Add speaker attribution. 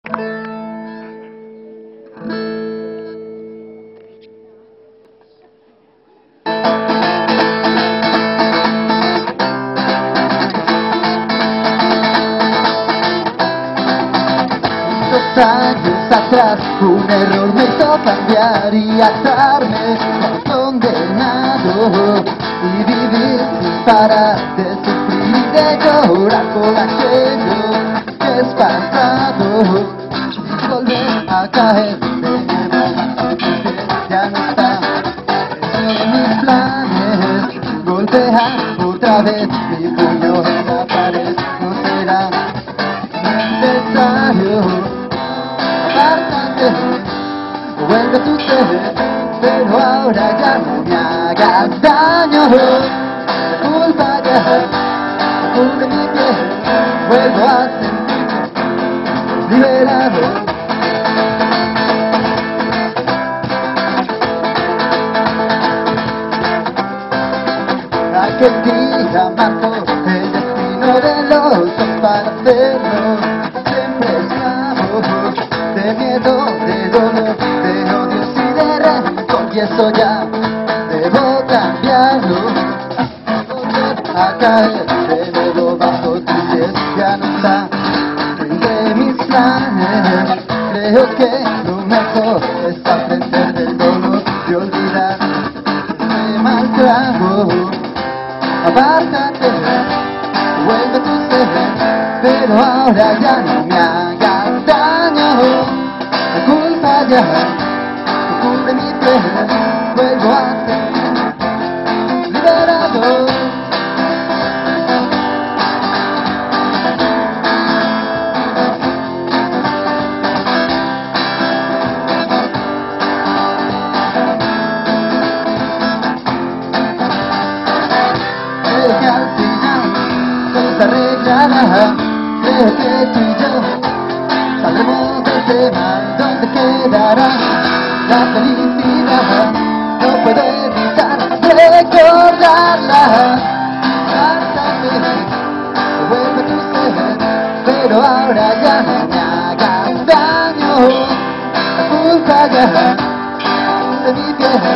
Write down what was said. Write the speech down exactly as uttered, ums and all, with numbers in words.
Speaker 1: Años atrás un error me hizo cambiar y atarme condenado y vivir sin parar de sufrir y de llorar por aquello que es pasado y volver a caer de nuevo porque ya no está en mis planes golpear otra vez mi puño en la pared no será necesario. Apártate, vuelve a tu ser, pero ahora ya no me hagas daño. La culpa ya cubre mi piel, vuelvo a sentirme liberado. Aquel día marcó el destino de los dos para hacernos siempre esclavos de miedo, de dolor, de odios y de rencor, y eso ya debo cambiarlo. Volver a caer de nuevo bajo tus pies ya no está entre mis planes. Creo que lo mejor es aprender del dolor y olvidar ese mal trago. Apártate, vuelve a tu ser, pero ahora ya no me hagas daño. La culpa ya cubre mi piel, vuelvo a ser liberado. Creo que al final todo se arreglará, creo que tú y yo saldremos de este mal donde quedará la felicidad. No puedo evitar recordarla. Apártate, vuelve a tu ser, pero ahora ya no me hagas daño. La culpa ya de mi piel.